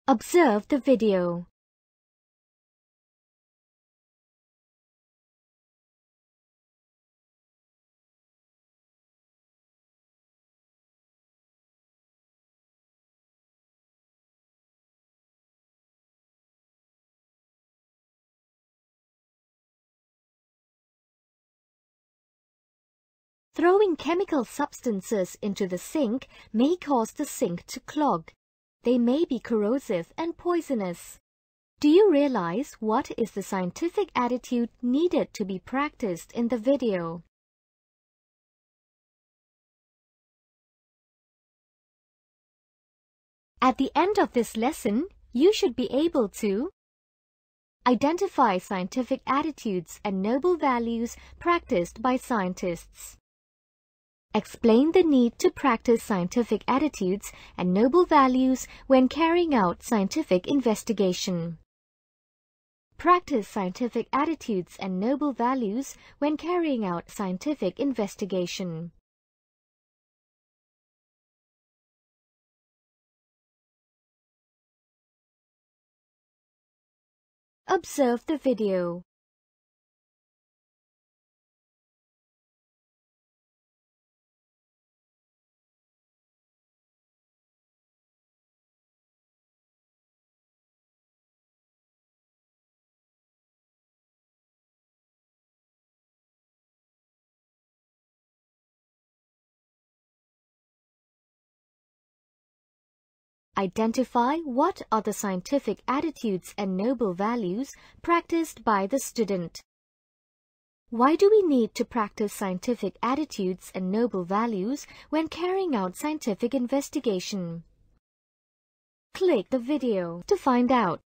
Observe the video. Throwing chemical substances into the sink may cause the sink to clog. They may be corrosive and poisonous. Do you realize what is the scientific attitude needed to be practiced in the video? At the end of this lesson, you should be able to identify scientific attitudes and noble values practiced by scientists. Explain the need to practice scientific attitudes and noble values when carrying out scientific investigation. Practice scientific attitudes and noble values when carrying out scientific investigation. Observe the video. Identify what are the scientific attitudes and noble values practiced by the student. Why do we need to practice scientific attitudes and noble values when carrying out scientific investigation? Click the video to find out.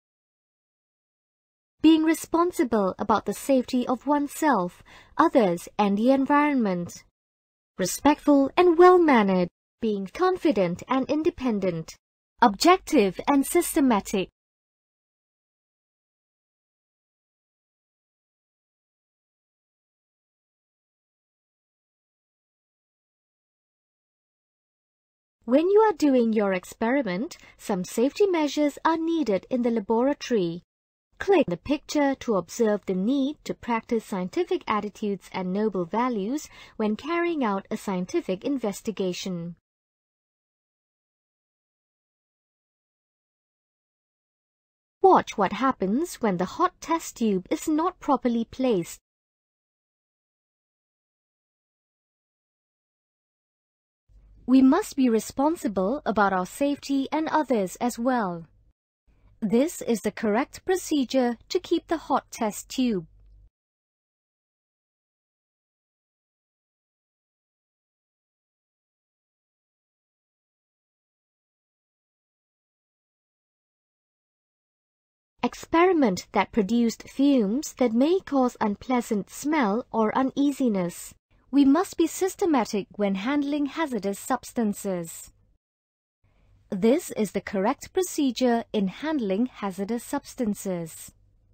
Being responsible about the safety of oneself, others, and the environment. Respectful and well-mannered. Being confident and independent, objective and systematic. When you are doing your experiment, some safety measures are needed in the laboratory. Click the picture to observe the need to practice scientific attitudes and noble values when carrying out a scientific investigation. Watch what happens when the hot test tube is not properly placed. We must be responsible about our safety and others as well. This is the correct procedure to keep the hot test tube. Experiment that produced fumes that may cause unpleasant smell or uneasiness. We must be systematic when handling hazardous substances. This is the correct procedure in handling hazardous substances.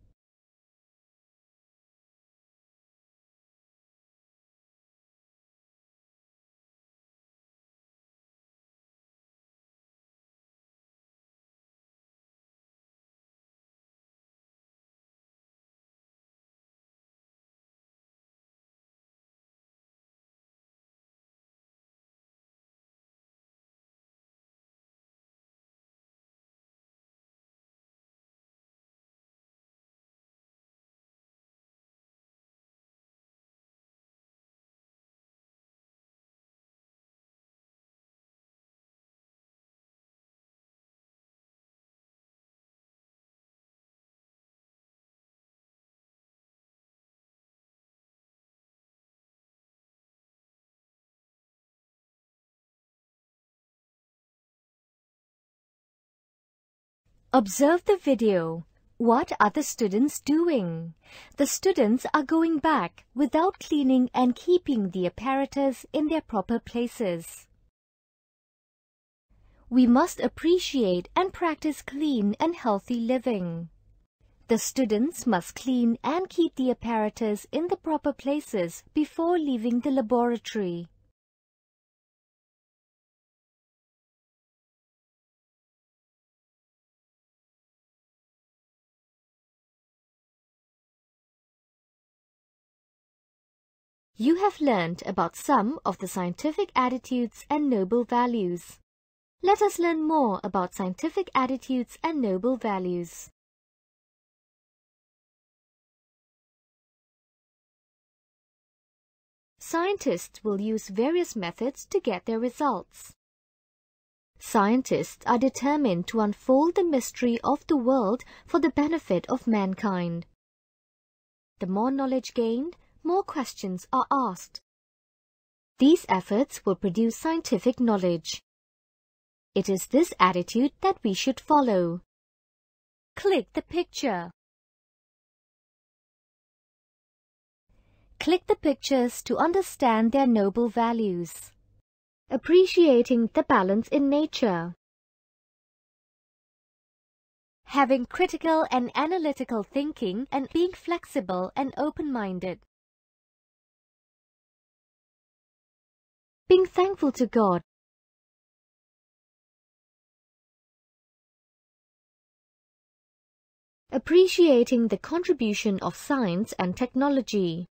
Observe the video. What are the students doing? The students are going back without cleaning and keeping the apparatus in their proper places. We must appreciate and practice clean and healthy living. The students must clean and keep the apparatus in the proper places before leaving the laboratory. You have learned about some of the scientific attitudes and noble values. Let us learn more about scientific attitudes and noble values. Scientists will use various methods to get their results. Scientists are determined to unfold the mystery of the world for the benefit of mankind. The more knowledge gained, more questions are asked. These efforts will produce scientific knowledge. It is this attitude that we should follow. Click the picture. Click the pictures to understand their noble values. Appreciating the balance in nature. Having critical and analytical thinking and being flexible and open-minded. Being thankful to God. Appreciating the contribution of science and technology.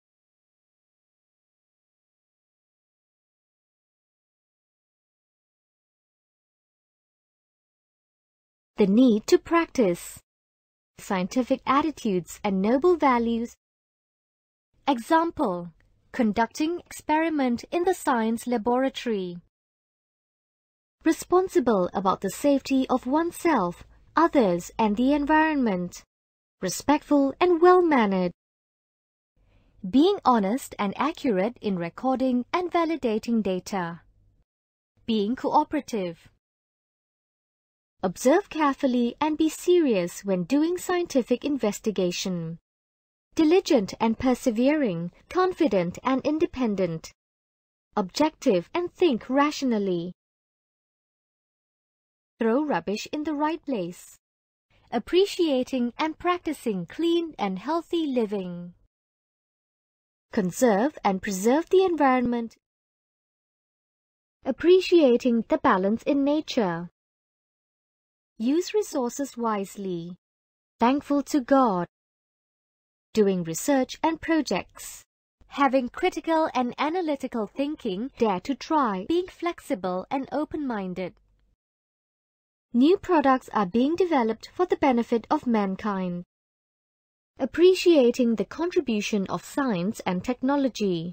The need to practice scientific attitudes and noble values. Example: conducting experiment in the science laboratory. Responsible about the safety of oneself, others and the environment. Respectful and well-mannered. Being honest and accurate in recording and validating data. Being cooperative. Observe carefully and be serious when doing scientific investigation. Diligent and persevering, confident and independent. Objective and think rationally. Throw rubbish in the right place. Appreciating and practicing clean and healthy living. Conserve and preserve the environment. Appreciating the balance in nature. Use resources wisely. Thankful to God. Doing research and projects. Having critical and analytical thinking, dare to try. Being flexible and open-minded. New products are being developed for the benefit of mankind. Appreciating the contribution of science and technology.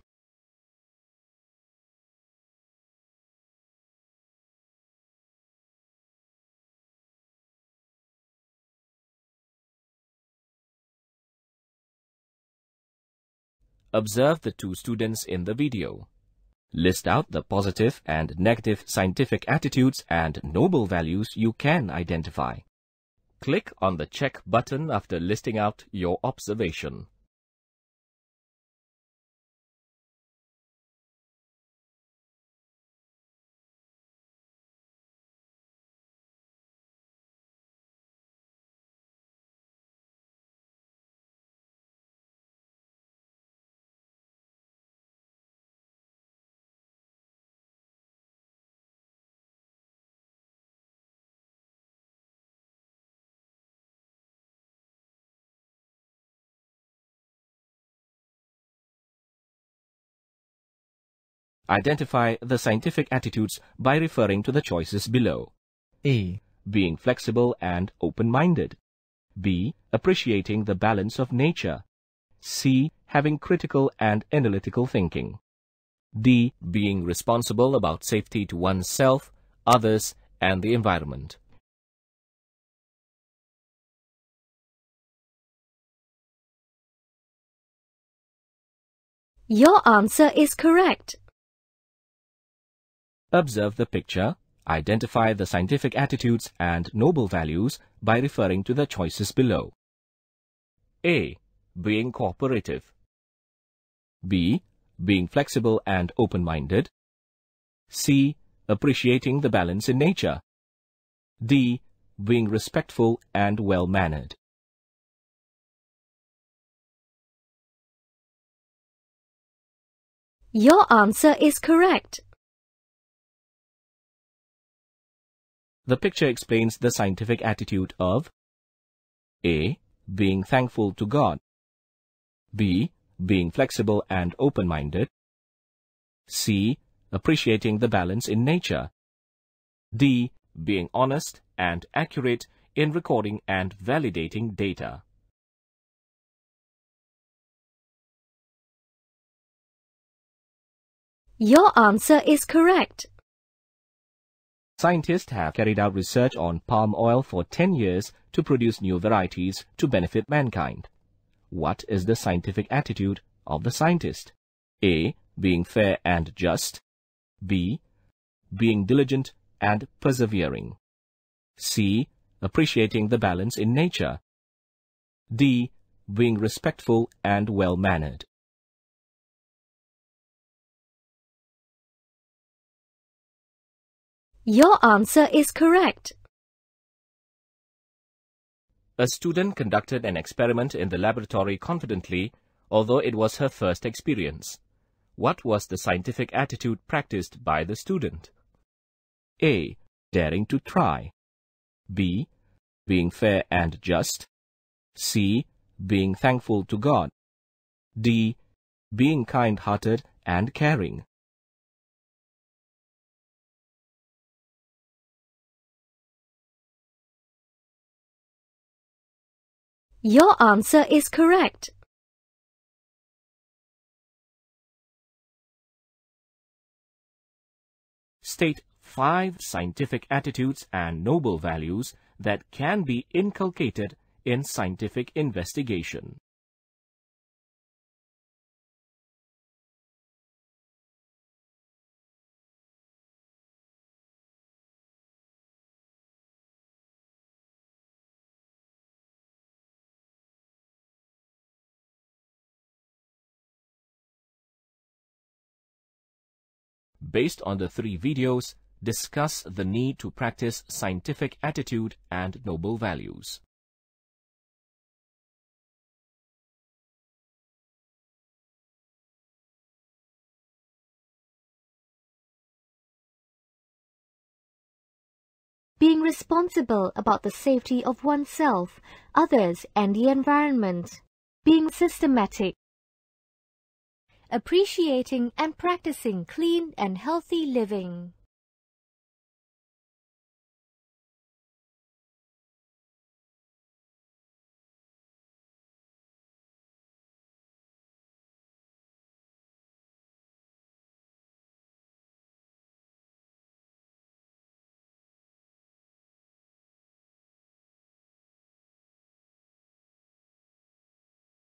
Observe the two students in the video. List out the positive and negative scientific attitudes and noble values you can identify. Click on the check button after listing out your observation. Identify the scientific attitudes by referring to the choices below. A. Being flexible and open-minded. B. Appreciating the balance of nature. C. Having critical and analytical thinking. D. Being responsible about safety to oneself, others, and the environment. Your answer is correct. Observe the picture, identify the scientific attitudes and noble values by referring to the choices below. A. Being cooperative. B. Being flexible and open-minded. C. Appreciating the balance in nature. D. Being respectful and well-mannered. Your answer is correct. The picture explains the scientific attitude of A. Being thankful to God. B. Being flexible and open-minded. C. Appreciating the balance in nature. D. Being honest and accurate in recording and validating data. Your answer is correct. Scientists have carried out research on palm oil for 10 years to produce new varieties to benefit mankind. What is the scientific attitude of the scientist? A. Being fair and just. B. Being diligent and persevering. C. Appreciating the balance in nature. D. Being respectful and well-mannered. Your answer is correct. A student conducted an experiment in the laboratory confidently, although it was her first experience. What was the scientific attitude practiced by the student? A. Daring to try. B. Being fair and just. C. Being thankful to God. D. Being kind-hearted and caring. Your answer is correct. State 5 scientific attitudes and noble values that can be inculcated in scientific investigation. Based on the 3 videos, discuss the need to practice scientific attitude and noble values. Being responsible about the safety of oneself, others, and the environment. Being systematic. Appreciating and practicing clean and healthy living.